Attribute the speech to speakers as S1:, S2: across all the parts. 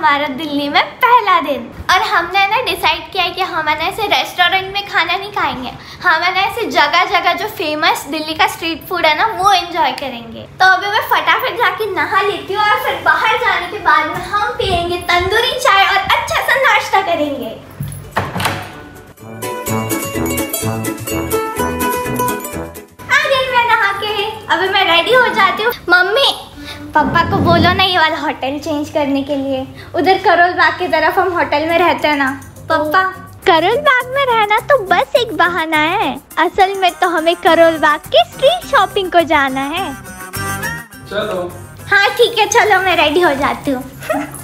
S1: हमारा दिल्ली में पहला दिन और हमने ना डिसाइड किया है कि हम ऐसे रेस्टोरेंट में खाना नहीं खाएंगे, हम ऐसे जगह जगह जो फेमस दिल्ली का स्ट्रीट फूड है ना वो एंजॉय करेंगे। तो अभी मैं फटाफट जाके नहा लेती हूँ और फिर बाहर जाने के बाद में हम पियेंगे तंदूरी चाय और अच्छा सा नाश्ता करेंगे। आ गई मैं नहा के, अभी मैं रेडी हो जाती हूँ। मम्मी पापा को बोलो ना ये वाला होटल चेंज करने के लिए, उधर करोल बाग की तरफ हम होटल में रहते हैं ना। पापा करोल बाग में रहना तो बस एक बहाना है, असल में तो हमें करोल बाग की स्ट्रीट शॉपिंग को जाना है।
S2: चलो
S1: हाँ ठीक है, चलो मैं रेडी हो जाती हूँ।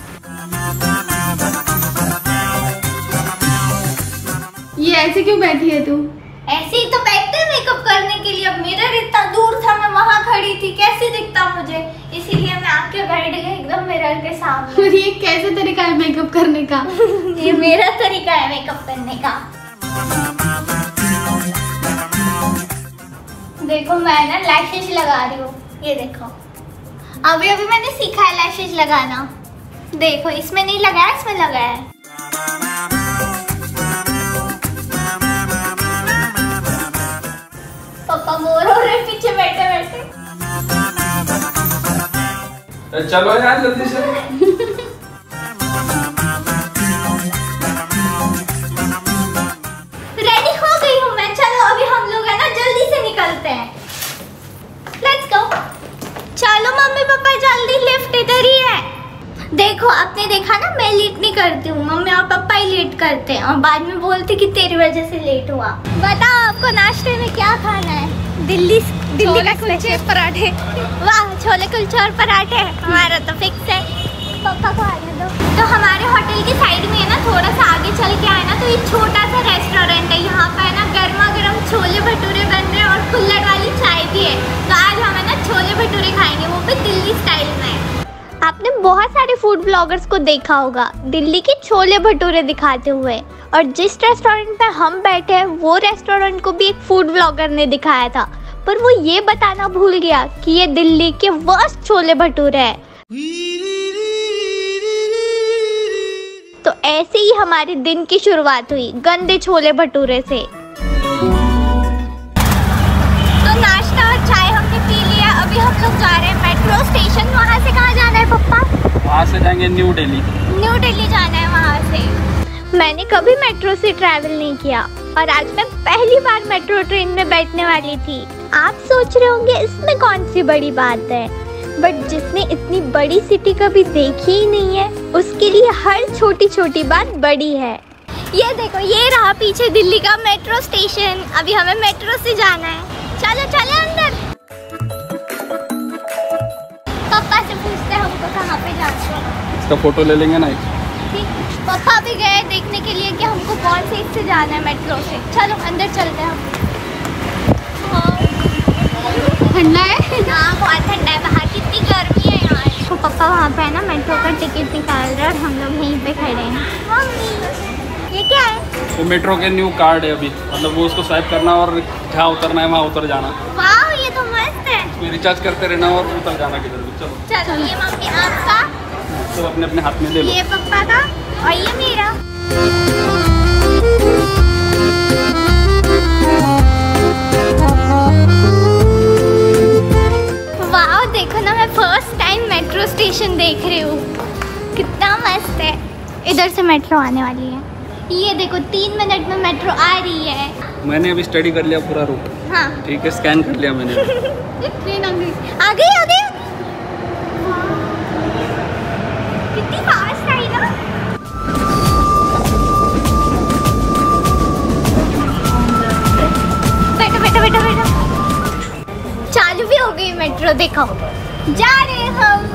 S3: ये ऐसे क्यों बैठी है तू?
S1: ऐसे ही तो बैठते मेकअप करने के लिए, अब मिरर इतना दूर था, मैं वहाँ खड़ी थी, कैसे दिखता मुझे, इसीलिए मैं आके बैठ गई एकदम मिरर के सामने।
S3: और ये कैसे तरीका है मेकअप करने का?
S1: ये मेरा तरीका है मेकअप करने का। देखो मैं ना लैशेस लगा रही हूँ, ये देखो अभी अभी मैंने सीखा है लैशेस लगाना। देखो इसमें नहीं लगाया, इसमें लगाया है। पापा बोर हो रहे पीछे बैठे बैठे।
S2: चलो यार जल्दी से।
S1: रेडी हो गई हूँ मैं, चलो अभी हम लोग है ना जल्दी से निकलते हैं। Let's go. चलो मम्मी पापा जल्दी, लिफ्ट इधर ही है। देखो आपने देखा ना मैं लेट नहीं करती हूँ, मम्मी और पापा ही लेट करते हैं और बाद में बोलते कि तेरी वजह से लेट हुआ। बताओ आपको नाश्ते में क्या खाना है? दिल्ली का कुलचे पराठे। वाह, छोले कुलचे और पराठे हमारा तो फिक्स है। पापा को आने दो। तो हमारे होटल के साइड में है ना, थोड़ा सा आगे चल के आए ना तो ये छोटा सा रेस्टोरेंट है। यहाँ पर है ना गर्मा गर्म छोले भटूरे बन रहे हैं और कुल्हड़ वाली चाय भी है। तो आज हम है ना छोले भटूरे खाएंगे, वो भी दिल्ली स्टाइल में। आपने बहुत सारे फूड ब्लॉगर्स को देखा होगा दिल्ली के छोले भटूरे दिखाते हुए, और जिस रेस्टोरेंट पे हम बैठे हैं वो रेस्टोरेंट को भी एक फूड ब्लॉगर ने दिखाया था, पर वो ये बताना भूल गया कि ये दिल्ली के वर्स्ट छोले भटूरे हैं। तो ऐसे ही हमारे दिन की शुरुआत हुई गंदे छोले भटूरे से। तो नाश्ता और चाय हमने पी लिया, अभी हम लोग जा रहे हैं मेट्रो स्टेशन। वहाँ से कहाँ जाना है पप्पा?
S2: वहाँ से जाएंगे न्यू दिल्ली।
S1: न्यू दिल्ली जाना है वहाँ से। मैंने कभी मेट्रो से ट्रैवल नहीं किया और आज मैं पहली बार मेट्रो ट्रेन में बैठने वाली थी। आप सोच रहे होंगे इसमें कौन सी बड़ी बात है, बट जिसने इतनी बड़ी सिटी कभी देखी ही नहीं है उसके लिए हर छोटी छोटी बात बड़ी है। ये देखो ये रहा पीछे दिल्ली का मेट्रो स्टेशन, अभी हमें मेट्रो से जाना है। चलो चलो अंदर। पापा से पूछते हैं हमको कहाँ पे जाना है।
S2: इसका फोटो ले लेंगे ना।
S1: ठीक, पापा भी गए देखने के लिए कि हमको कौन से इससे जाना है मेट्रो से। चलो अंदर चलते हैं हम।
S3: ठंडा है?
S1: हाँ बहुत ठंडा है बाहर, कितनी गर्मी है यार। तो पापा वहाँ पे है ना मेट्रो का टिकट निकाल रहे हैं और हम लोग यहीं पे खड़े हैं। मम्मी ये क्या है?
S2: वो मेट्रो के न्यू कार्ड है अभी, मतलब वो उसको स्वाइप करना और जहाँ उतरना है वहाँ उतर जाना।
S1: वाह ये तो मस्त है।
S2: उसमें रिचार्ज करते रहना और उतर जाना किधर भी। चलो
S1: चलो ये मम्मी आपका,
S2: सब अपने अपने हाथ में ले लो।
S1: ये पापा का और ये मेरा। वाह देखो ना, मैं फर्स्ट टाइम मेट्रो स्टेशन देख रही हूँ, कितना मस्त है। इधर से मेट्रो आने वाली है, ये देखो 3 मिनट में मेट्रो आ रही है।
S2: मैंने अभी स्टडी कर लिया पूरा रूट।
S1: हाँ
S2: ठीक है, स्कैन कर लिया मैंने।
S1: ट्रेन आ गई आ गई आ गई। कितनी फास्ट आई ना। बैठो बैठो बैठो बैठो। चालू भी हो गई मेट्रो, देखो जा रहे हैं हम।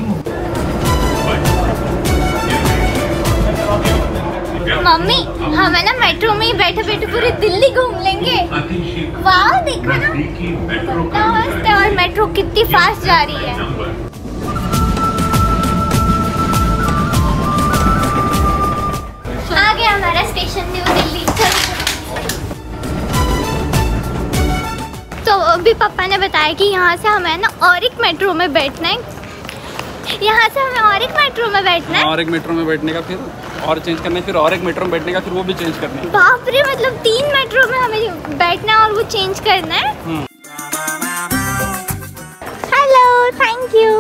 S1: मम्मी हम है ना मेट्रो में ही बैठे बैठे पूरी दिल्ली घूम लेंगे। वाह देखो ना कितना मस्त है, और मेट्रो कितनी फास्ट जा रही है। आ गया हमारा स्टेशन न्यू दिल्ली। तो अभी पापा ने बताया कि यहाँ से हमें ना और एक मेट्रो में बैठना है, यहाँ से हमें और एक मेट्रो में बैठना है।
S2: और एक मेट्रो में बैठने का, फिर और चेंज करना है, फिर और एक मेट्रो में बैठने का, फिर वो भी चेंज करना है।
S1: बाप रे, मतलब 3 मेट्रो में हमें बैठना है और वो चेंज करना है। Hello, thank you.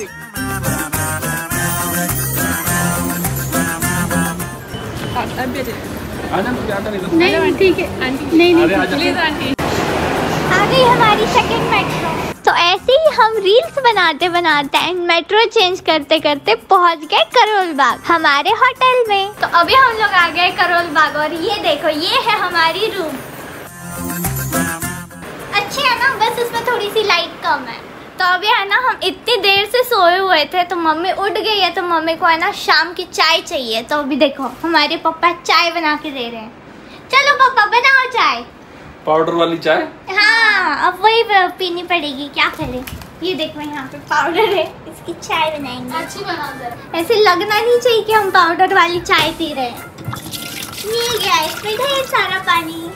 S3: नहीं ठीक है आंटी, नहीं प्लीज आंटी।
S1: आ गई हमारी सेकंड मेट्रो। तो ऐसे ही हम रील्स बनाते बनाते एंड मेट्रो चेंज करते करते पहुंच गए करोल बाग हमारे होटल में। तो अभी हम लोग आ गए करोल बाग और ये देखो, ये है हमारी रूम। अच्छी है ना, बस उसमें थोड़ी सी लाइट कम है। तो अभी है ना, हम इतनी देर से सोए हुए थे तो मम्मी उठ गई है, तो मम्मी को है ना शाम की चाय चाहिए। तो अभी देखो हमारे पापा चाय बना के दे रहे हैं। चलो पापा बनाओ चाय।
S2: पाउडर वाली चाय?
S1: हाँ, अब वही पीनी पड़ेगी, क्या करें। ये देखो यहाँ पे पाउडर है, इसकी चाय बनाएंगे।
S3: अच्छी बना जरा।
S1: ऐसे लगना नहीं चाहिए कि हम पाउडर वाली चाय पी रहे हैं। मिल गया इसमें ढेर सारा पानी।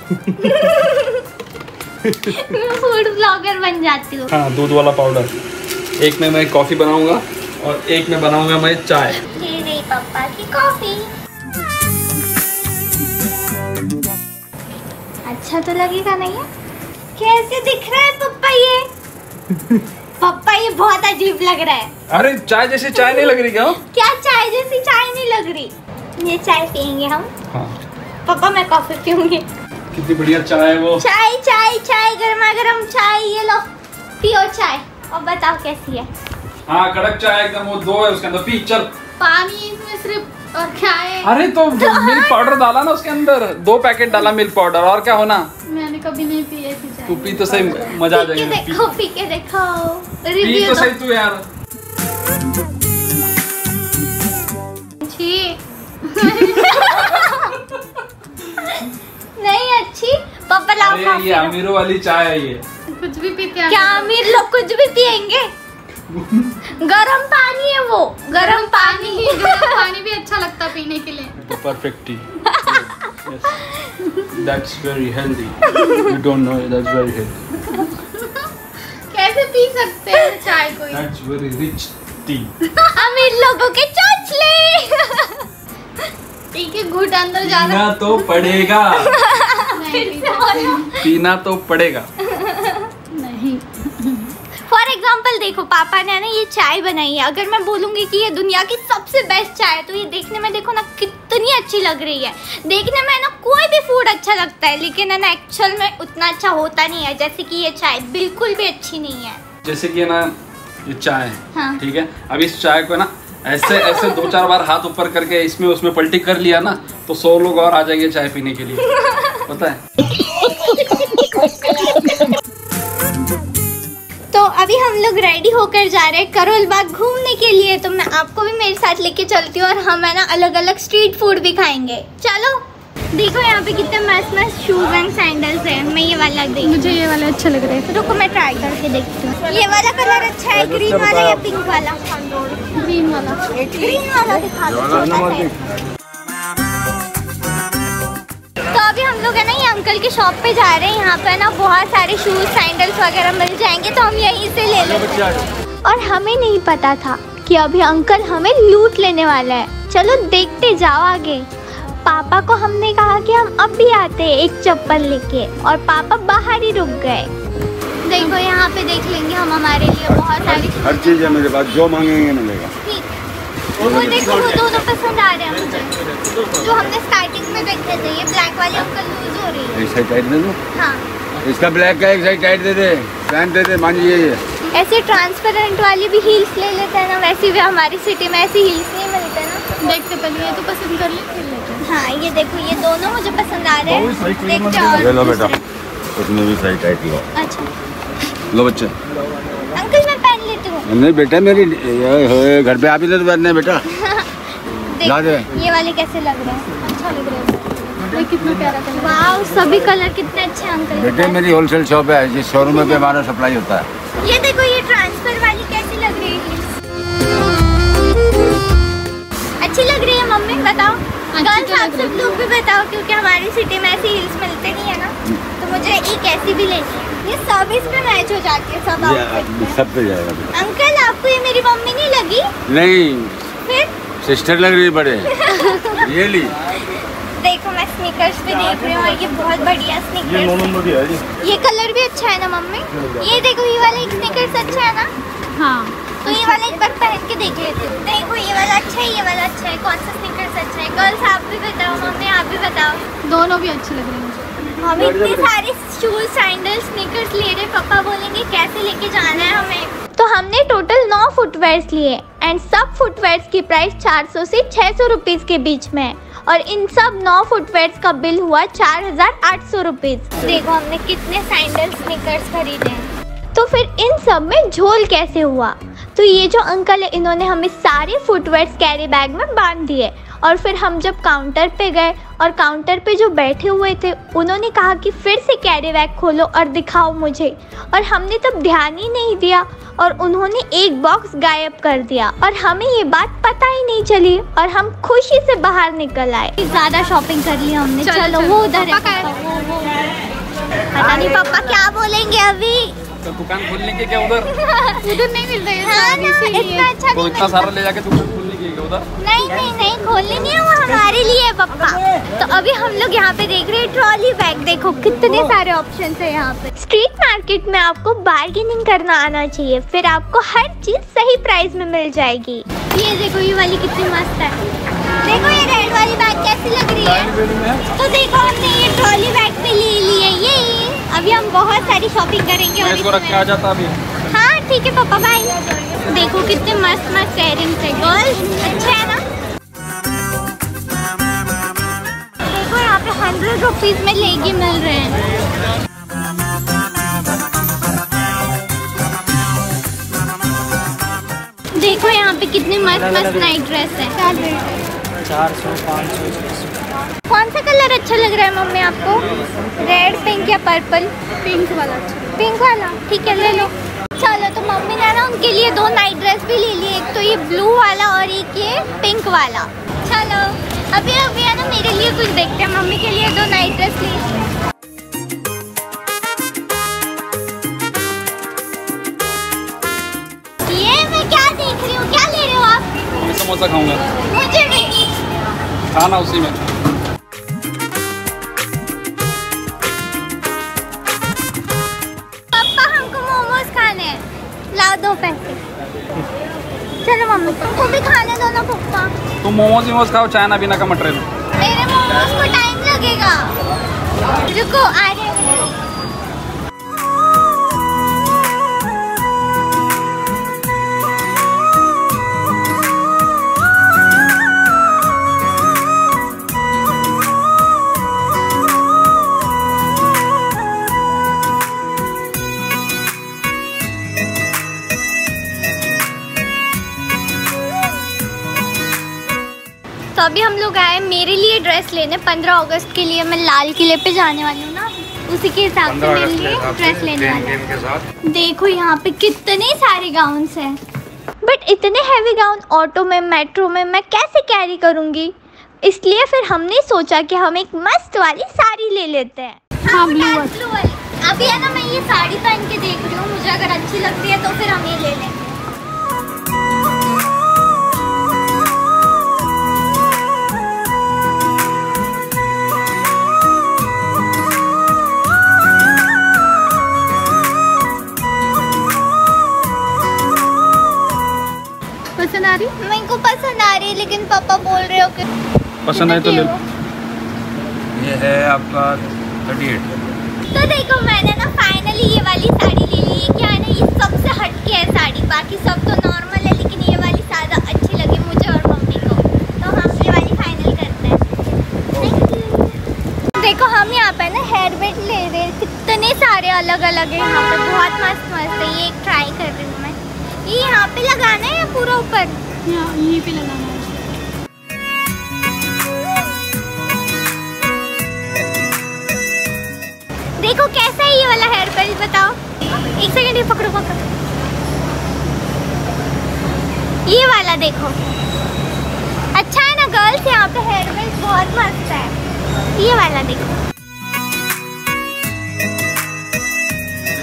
S1: मैं फूड ब्लॉगर बन जाती हूँ।
S2: हाँ, दूध वाला पाउडर। एक में मैं कॉफी बनाऊंगा और एक में बनाऊंगा मैं चाय।
S1: ये रही पापा की कॉफी। अच्छा तो लगेगा नहीं है? कैसे दिख रहा है पप्पा ये? पप्पा ये बहुत अजीब लग रहा है।
S2: अरे चाय जैसी चाय नहीं लग रही क्या?
S1: क्या चाय जैसी चाय नहीं लग रही? ये चाय पियेंगे हम।
S2: हाँ।
S1: पापा मैं कॉफी पीऊंगी।
S2: कितनी बढ़िया चाय है वो।
S1: चाय चाय चाय, गर्मा गर्म चाय। ये लो पियो चाय और बताओ कैसी है।
S2: हाँ, कड़क चाय एकदम, वो 2 है उसके अंदर, पी चल।
S3: पानी इसमें सिर्फ और क्या है?
S2: अरे तो मिल्क पाउडर डाला ना उसके अंदर, 2 पैकेट डाला मिल्क पाउडर, और क्या होना।
S3: मैंने कभी नहीं पी ऐसी चाय।
S2: तू पी तो सही, मजा आ
S1: पी के
S2: जाएगा।
S1: देखो, पी के देखो,
S2: पी
S1: रिव्यू
S2: तो
S1: दो।
S2: सही तू यार।
S3: छी।
S1: नहीं अच्छी। पापा लाओ
S2: अरे
S1: कॉफी।
S2: ये अमीरों वाली चाय है ये।
S3: कुछ भी पीते हैं।
S1: क्या अमीर लोग कुछ भी पियेंगे? गरम पानी है वो, गरम पानी।
S3: गर्म पानी भी अच्छा लगता है पीने के लिए।
S2: Perfect tea. Yes. That's very healthy. You don't know it, that's very healthy.
S3: कैसे पी सकते हैं चाय को?
S2: That's very rich tea.
S1: अमीर लोगों के चोचले।
S3: ठीक है, घुट अंदर जा रहा
S2: पीना तो पड़ेगा।
S3: नहीं
S2: पीना तो पड़ेगा।
S3: नहीं।
S1: फॉर एग्जाम्पल देखो, पापा ने ना ये चाय बनाई है। अगर मैं बोलूंगी कि ये दुनिया की सबसे बेस्ट चाय है, तो ये देखने में देखो ना कितनी अच्छी लग रही है। देखने में ना कोई भी फूड अच्छा लगता है, लेकिन है ना एक्चुअल में उतना अच्छा होता नहीं है। जैसे कि ये चाय बिल्कुल भी अच्छी नहीं है।
S2: जैसे कि है ना, ये चाय है,
S1: हाँ।
S2: ठीक है। अब इस चाय को ना ऐसे ऐसे 2-4 बार हाथ ऊपर करके इसमें उसमें पलटी कर लिया ना, तो 100 लोग और आ जाएंगे चाय पीने के लिए, पता है।
S1: तो अभी हम लोग रेडी होकर जा रहे हैं करोल बाग घूमने के लिए। तो मैं आपको भी मेरे साथ लेके चलती हूँ और हम है ना अलग अलग स्ट्रीट फूड भी खाएंगे। चलो। देखो यहाँ पे कितने मस्त मस्त शूज एंड सैंडल्स हैं। मैं ये वाला देखती हूँ।
S3: मुझे ये वाला अच्छा लग रहा है।
S1: रुको मैं ट्राई करके देखती हूँ। ये वाला कलर अच्छा है, ग्रीन वाला या पिंक वाला?
S3: ग्रीन वाला।
S1: ग्रीन वाला दिखा दो, छोटा है। तो अभी हम लोग है ना ये अंकल के शॉप पे जा रहे हैं। यहाँ पे ना बहुत सारे शूज सैंडल्स वगैरह मिल जाएंगे, तो हम यहीं से ले लेते हैं। और हमें नहीं पता था कि अभी अंकल हमें लूट लेने वाला है। चलो देखते जाओ आगे। पापा को हमने कहा कि हम अब भी आते हैं एक चप्पल लेके, और पापा बाहर ही रुक गए। देखो यहाँ पे देख लेंगे हम, हमारे लिए बहुत सारी
S4: हर चीज है मेरे पास, जो मांगेंगे मिलेगा।
S1: वो देखो, वो दोनों पसंद आ रहे हैं मुझे, जो हमने स्टार्टिंग में देखे थे। ये ब्लैक वाली अंकल लूज हो रही है।
S4: एक साइड टाइट दे दो।
S1: हाँ,
S4: इसका ब्लैक का एक साइड टाइट दे दे, पैंट दे दे, मान लीजिए ये।
S1: ऐसे ट्रांसपेरेंट वाली भी हील्स ले लेते हैं ना। वैसे भी हमारी सिटी में ऐसी हील्स नहीं मिलते ना।
S3: देखते पहले ये तो पसंद कर ले फिर लेते हैं।
S1: हाँ, ये देखो, ये दोनों मुझे पसंद आ रहे हैं। देखते हैं और
S4: ले लो बेटा,
S1: दूसरे।
S4: उसमें भी साइड टाइट लो।
S1: अच्छा
S4: लो बच्चे।
S1: अंकल मैं पहन लेती हूँ।
S4: नहीं बेटा, मेरी घर पे आप ही तो बैठना है बेटा। ला दे।
S1: ये वाले कैसे लग रहे हैं? अच्छा लग रहा है।
S3: ये कितना प्यारा कलर।
S1: वाह, सभी कलर कितने अच्छे हैं अंकल।
S4: बेटे मेरी होलसेल शॉप है, जिस शोरूम पे हमारा सप्लाई होता है।
S1: ये देखो, ये ट्रांसफर वाली कैसी लग रही है? अच्छी लग रही है मम्मी, बताओ। गर्ल्स आप सब लोग भी बताओ, क्योंकि हमारी सिटी में ऐसी हील्स मिलते नहीं है ना, तो मुझे एक ऐसी भी लेनी है। ये सब इस पे मैच हो जाती है, सब outfit में।
S4: सब पे जाएगा बेटा।
S1: अंकल आपको ये मेरी मम्मी नहीं लगी?
S4: नहीं,
S1: फिर
S4: सिस्टर लग रही बड़े। ये ली।
S1: देखो मैं स्नीकर्स भी देख रही हूँ और ये बहुत बढ़िया स्नीकर्स। ये कलर भी अच्छा है ना मम्मी? ये देखो ये वाला एक स्नीकर्स अच्छा है ना?
S3: हाँ,
S1: तो ये वाला एक बार पहन के देख लेते हो। देखो ये वाला अच्छा है, ये वाला अच्छा है, कौन सा स्नीकर्स अच्छा है? गर्ल्स आप भी बताओ, मम्मी आप भी बताओ।
S3: दोनों भी अच्छे लग रहे हैं।
S1: हम इतने सारे शूज, सैंडल, स्नीकर्स ले रहे, पापा बोलेंगे कैसे लेके जाना है हमें। तो हमने टोटल 9 फुटवेयर्स लिए एंड सब फुटवेयर्स की प्राइस 400 से 600 रुपीज के बीच में है और इन सब 9 फुटवेयर्स का बिल हुआ 4800 रुपीज। देखो हमने कितने सैंडल, स्नीकर्स खरीदे हैं। तो फिर इन सब में झोल कैसे हुआ? तो ये जो अंकल है इन्होंने हमें सारे फुटवेयर्स कैरी बैग में बांध दिए और फिर हम जब काउंटर पे गए और काउंटर पे जो बैठे हुए थे उन्होंने कहा कि फिर से कैरी बैग खोलो और दिखाओ मुझे, और हमने तब ध्यान ही नहीं दिया और उन्होंने एक बॉक्स गायब कर दिया और हमें ये बात पता ही नहीं चली और हम खुशी से बाहर निकल आए। ज्यादा शॉपिंग कर लिया हमने। चलो वो उधर है, पता नहीं पापा क्या बोलेंगे अभी।
S2: तो दुकान खोलने के क्या उधर?
S3: उधर नहीं मिल रहे हैं।
S1: हाँ ना, इतना अच्छा
S2: तो
S1: नहीं
S2: इतना सारा ले जाके दुकान खोलने के क्या उधर?
S1: नहीं खोलनी नहीं है, वो हमारे लिए है पापा। तो अभी हम लोग यहाँ पे देख रहे हैं ट्रॉली बैग। देखो कितने सारे ऑप्शन है यहाँ पे। स्ट्रीट मार्केट में आपको बार्गेनिंग करना आना चाहिए, फिर आपको हर चीज सही प्राइस में मिल जाएगी। ये देखो ये वाली कितनी मस्त है। देखो ये रेड वाली बैग कैसी लग रही है। तो देखो हमने ये ट्रॉली बैग पे ले ली है। ये अभी हम बहुत सारी शॉपिंग करेंगे और
S2: इसको रख के आ जाता अभी।
S1: हाँ ठीक है पापा, बाय। देखो कितने मस्त मस्त इयरिंग्स है गर्ल्स, अच्छा है ना? देखो यहाँ पे 100 रुपीज में लेगी मिल रहे हैं। देखो यहाँ पे कितने मस्त मस्त नाइट ड्रेस है।
S5: 400, 500।
S1: कौन सा कलर अच्छा लग रहा है मम्मी आपको? रेड, पिंक या पर्पल?
S3: पिंक वाला।
S1: पिंक वाला ठीक है, ले लो। चलो तो मम्मी ने ना उनके लिए 2 नाइट ड्रेस भी ले लिए, एक तो ये ब्लू वाला और एक ये पिंक वाला। चलो अभी है ना मेरे लिए कुछ देखते हैं। मम्मी के लिए 2 नाइट ड्रेस ली। ये मैं क्या देख रही हूँ, क्या ले रहे हो आप?
S2: मैं समोसा खाऊंगा।
S1: मुझे भी
S2: खाना उसी में।
S1: पापा हमको मोमोज खाने हैं, लाओ 2 पैसे। चलो मम्मी तुमको भी खाने दो ना पप्पा।
S2: तुम मोमोज खाओ, चाइना बिना का मटेरियल।
S1: मेरे मोमोज को टाइम लगेगा, रुको आ रहे हैं। तो अभी हम लोग आए मेरे लिए ड्रेस लेने। 15 अगस्त के लिए मैं लाल किले पे जाने वाली हूँ ना, उसी के हिसाब से मेरे लिए ड्रेस लेने वाली हूँ। देखो यहाँ पे कितने सारे गाउन्स हैं, बट इतने हैवी गाउन ऑटो में, मेट्रो में मैं कैसे कैरी करूँगी? इसलिए फिर हमने सोचा कि हम एक मस्त वाली साड़ी ले लेते हैं।
S3: हाँ, ब्लू
S1: वाली। अभी है ना मैं ये साड़ी पहन के देख रही हूँ, मुझे अगर अच्छी लगती है तो फिर हम ये ले लें।
S3: पसंद आ रही?
S1: मेरे को पसंद आ रही है, लेकिन पापा बोल रहे हो कि
S2: पसंद है तो ले लो।
S4: ये है आपका 38।
S1: तो देखो मैंने ना फाइनली ये वाली साड़ी ले ली है। क्या है ना, ये सबसे हटके है साड़ी, बाकी सब तो नॉर्मल है, लेकिन ये वाली ज़्यादा अच्छी लगी मुझे और मम्मी को, तो हम ये वाली फाइनल करते हैं। देखो हम यहाँ पे ना हेयर बैंड ले रहे हैं, कितने सारे अलग अलग है यहाँ पे, बहुत मस्त मस्त है। ये एक ट्राई कर रही हूँ मैं। ये यहाँ पे लगाना है या पूरा ऊपर?
S3: यहाँ यहीं पे लगाना है।
S1: देखो कैसा है ये वाला हेयर बेल्ट, बताओ। एक सेकंड, ये पकड़ो पकड़ो, ये वाला देखो अच्छा है ना गर्ल्स। यहाँ पे हेयर बेल्ट बहुत मस्त है, ये वाला देखो।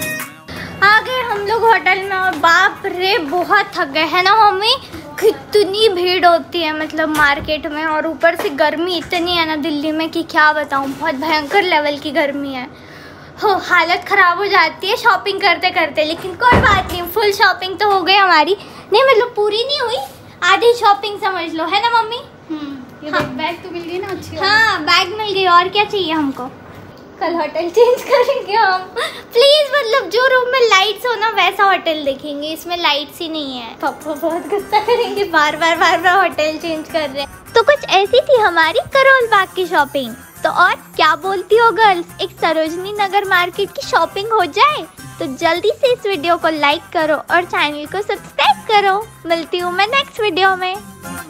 S1: लोग होटल में और बाप रे बहुत थक गए है ना मम्मी। कितनी भीड़ होती है मतलब मार्केट में, और ऊपर से गर्मी इतनी है ना दिल्ली में कि क्या बताऊँ, बहुत भयंकर लेवल की गर्मी है। हो हालत ख़राब हो जाती है शॉपिंग करते करते। लेकिन कोई बात नहीं, फुल शॉपिंग तो हो गई हमारी। नहीं मतलब पूरी नहीं हुई, आधी शॉपिंग समझ लो, है ना मम्मी?
S3: ये
S1: हाँ।
S3: बैग तो मिल गई ना अच्छी।
S1: हाँ बैग मिल गई, और क्या चाहिए हमको। कल होटल चेंज करेंगे हम प्लीज। मतलब जो रूम में लाइट्स हो ना वैसा होटल देखेंगे, इसमें लाइट्स ही नहीं है। पापा बहुत गुस्सा करेंगे, बार बार होटल चेंज कर रहे हैं। तो कुछ ऐसी थी हमारी करोल बाग की शॉपिंग। तो और क्या बोलती हो गर्ल्स, एक सरोजनी नगर मार्केट की शॉपिंग हो जाए? तो जल्दी से इस वीडियो को लाइक करो और चैनल को सब्सक्राइब करो। मिलती हूँ मैं नेक्स्ट वीडियो में।